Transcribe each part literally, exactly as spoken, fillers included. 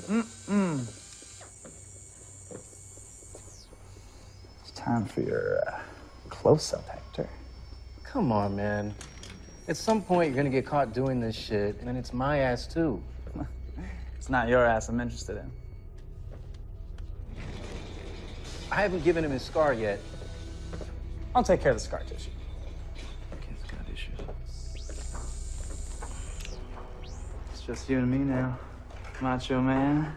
Mm-mm. It's time for your uh, close-up, Hector. Come on, man. At some point, you're gonna get caught doing this shit, and then it's my ass, too. It's not your ass I'm interested in. I haven't given him his scar yet. I'll take care of the scar tissue. Kid's got issues. It's just you and me now, macho man.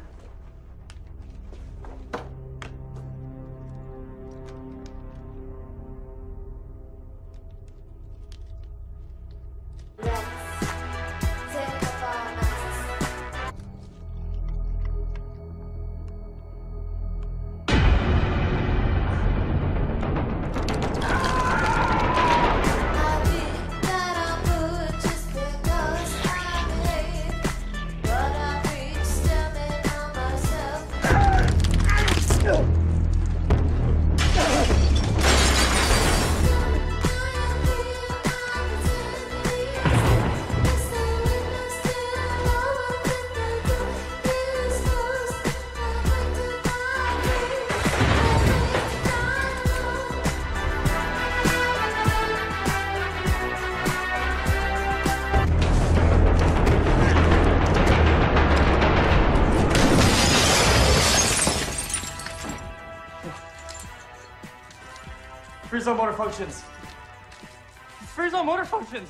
Freeze on motor functions. Freeze on motor functions.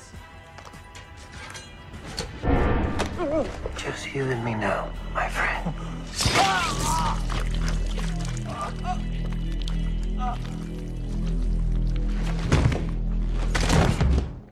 Just you and me now, my friend. Ah! Ah! Ah!